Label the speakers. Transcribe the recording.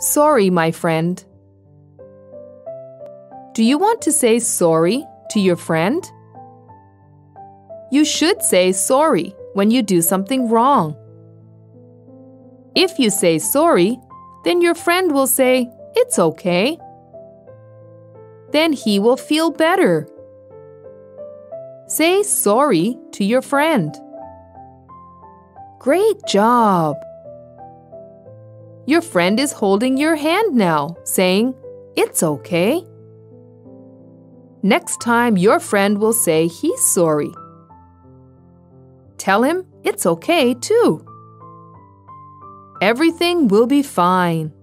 Speaker 1: Sorry, my friend. Do you want to say sorry to your friend? You should say sorry when you do something wrong. If you say sorry, then your friend will say, "It's okay." Then he will feel better. Say sorry to your friend. Great job! Your friend is holding your hand now, saying, "It's okay." Next time, your friend will say he's sorry. Tell him it's okay too. Everything will be fine.